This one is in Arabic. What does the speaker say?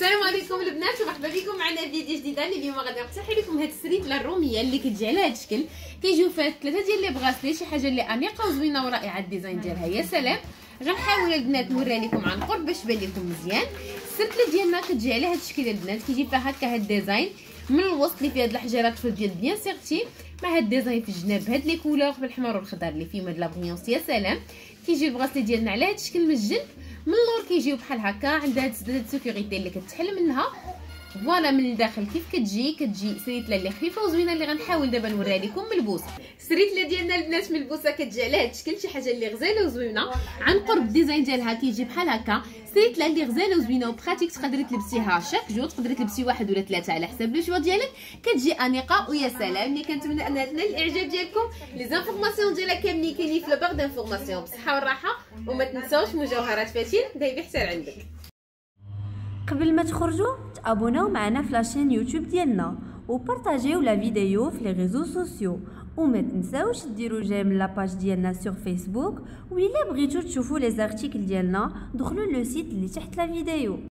السلام عليكم البنات ومرحبا بكم معنا في فيديو جديد. اليوم غادي نقترح لكم هاد السريتله الروميه اللي كتجي على هاد الشكل. كيجيو فيها 3 ديال لي بغاسلي، شي حاجه اللي انيقه وزوينه ورائعه. الديزاين ديالها يا سلام. غنحاول البنات نوريها لكم عن قرب باش تبان لكم مزيان. السريتله ديالنا كتجي على هاد الشكل البنات، كيجي فيها هكا هاد الديزاين من الوسط اللي فيه هاد الحجرات في ديال بيان سيغتي، مع هاد الديزاين في الجناب هاد لي كولور بالحمر والخضر اللي فيهم هاد لابغيونس يا سلام. كيجي البغاسلي ديالنا على هاد الشكل من الجنب، من اللور كيجيو بحال هكا عندها هاد السيكوريتي اللي كتحل منها. فوالا من الداخل كيف كتجي سريتله اللي خفيفه وزوينه اللي غنحاول دابا نوريها لكم ملبوسه. السريتله ديالنا البنات ملبوسه كتجي على هاد الشكل، شي حاجه اللي غزاله وزوينه. عن قرب الديزاين ديالها كيجي بحال هكا، سريتله اللي غزاله وزوينه وبراتيك، تقدري تلبسيها شاك جو، تقدري تلبسي واحد ولا ثلاثه على حساب لو شوا ديالك. كتجي انيقه ويا سلام. اللي كنتمنى انها تنال الاعجاب ديالكم. لي زانفورماسيون ديالها كاملين كاينين في لاباغ دانفورماسيون بالصحه والراحه. وما تنساوش مجوهرات فاتين دايبي حتى عندك. قبل ما تخرجوا تابوناو معنا في لاشين يوتيوب ديالنا وبارطاجيو لا فيديو في لي ريزو سوسيو، وما تنساوش ديروا جيم لاباج ديالنا سور فيسبوك. وإلا بغيتو تشوفوا لي زارتيكل ديالنا دخلوا لو سيت اللي تحت لا فيديو.